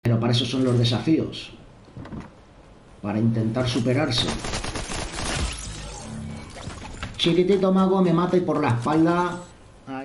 Pero para eso son los desafíos. Para intentar superarse. Chiquitito mago me mata y por la espalda. Ay.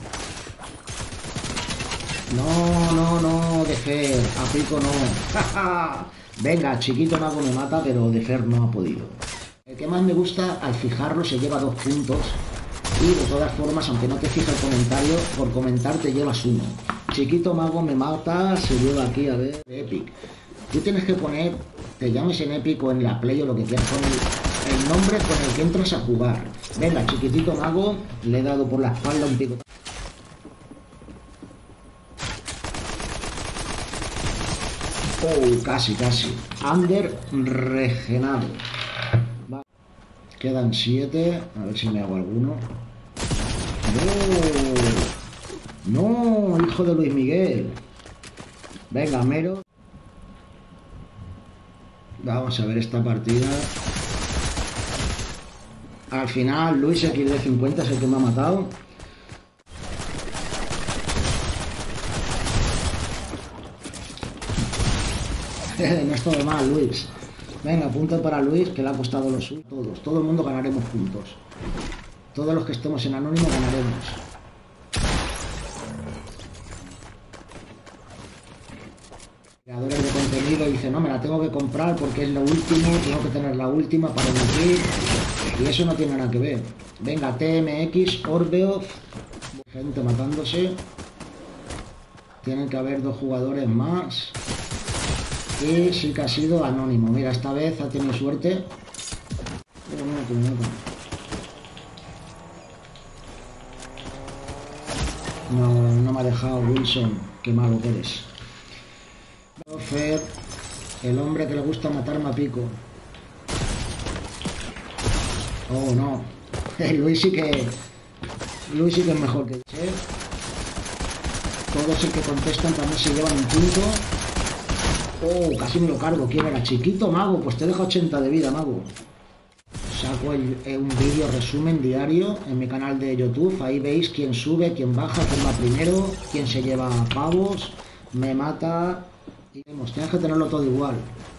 No, de Fer. A Pico no. Venga, chiquito mago me mata, pero de Fer no ha podido. El que más me gusta, al fijarlo, se lleva 2 puntos. Y de todas formas, aunque no te fije el comentario, por comentar te llevas 1. Chiquito mago me mata, se lleva aquí, a ver, Epic. Tú tienes que poner, te llames en Epic o en la Play o lo que quieras, poner el nombre con el que entras a jugar. Venga, chiquitito mago, le he dado por la espalda un pico. Oh, casi. Under regenado. Vale. Quedan 7. A ver si me hago alguno. No, hijo de Luis Miguel. Venga, Mero. Vamos a ver esta partida. Al final, Luis XD50 es el que me ha matado. No es todo mal, Luis. Venga, punto para Luis, que le ha costado los suyos. Todo el mundo ganaremos puntos. Todos los que estemos en anónimo ganaremos. Creadores de contenido dicen, no, me la tengo que comprar porque es lo último, tengo que tener la última para emitir. Y eso no tiene nada que ver. Venga, TMX, Orbeof. Gente matándose. Tienen que haber 2 jugadores más. Y sí que ha sido anónimo. Mira, esta vez ha tenido suerte. No me ha dejado Wilson. Qué malo que eres. Fer, el hombre que le gusta matarme a pico. Oh, no. Luis sí que es mejor que yo. Todos los que contestan también se llevan un punto. Oh, casi me lo cargo. ¿Quién era? Chiquito mago. Pues te deja 80 de vida, mago. Saco un vídeo resumen diario en mi canal de YouTube. Ahí veis quién sube, quién baja, quién va primero, quién se lleva pavos, me mata. Y vemos, tienes que tenerlo todo igual.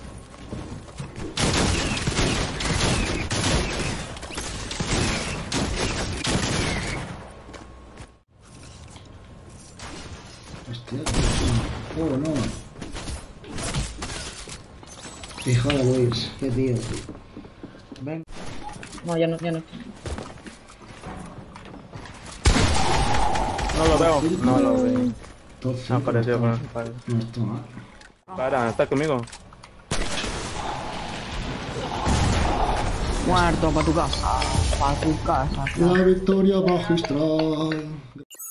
Hostia, oh no. Hijo de Luis, qué tío. Ven. No, ya no. No lo veo. No lo veo. Apareció. No está mal. Para, está conmigo. Muerto, para tu casa. La victoria magistral.